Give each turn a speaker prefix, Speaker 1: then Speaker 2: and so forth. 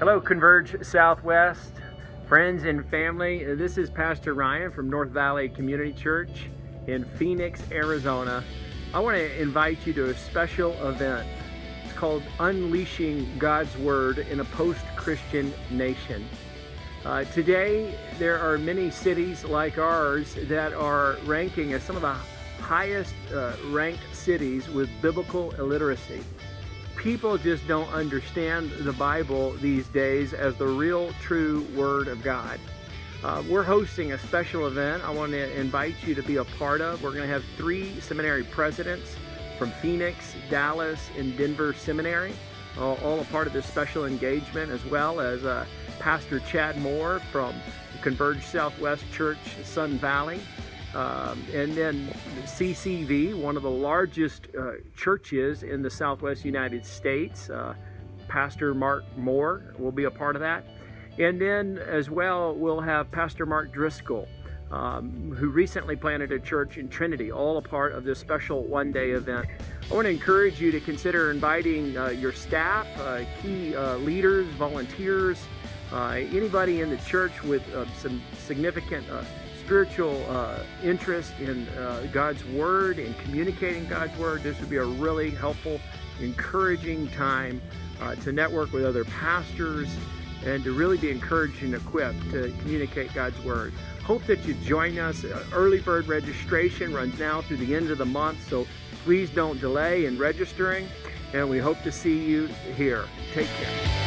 Speaker 1: Hello, Converge Southwest, friends and family. This is Pastor Ryan from North Valley Community Church in Phoenix, Arizona. I want to invite you to a special event. It's called Unleashing God's Word in a Post-Christian Nation. Today, there are many cities like ours that are ranking as some of the highest ranked cities with biblical illiteracy. People just don't understand the Bible these days as the real, true Word of God. We're hosting a special event I want to invite you to be a part of. We're going to have 3 seminary presidents from Phoenix, Dallas, and Denver Seminary, all a part of this special engagement, as well as Pastor Chad Moore from Converge Southwest Church, Sun Valley. And then CCV, one of the largest churches in the Southwest United States. Pastor Mark Moore will be a part of that. And then as well, we'll have Pastor Mark Driscoll, who recently planted a church in Trinity, all a part of this special one-day event. I want to encourage you to consider inviting your staff, key leaders, volunteers, anybody in the church with some significant spiritual interest in God's Word and communicating God's Word. This would be a really helpful, encouraging time to network with other pastors and to really be encouraged and equipped to communicate God's Word. Hope that you join us. Early bird registration runs now through the end of the month, so please don't delay in registering, and we hope to see you here. Take care.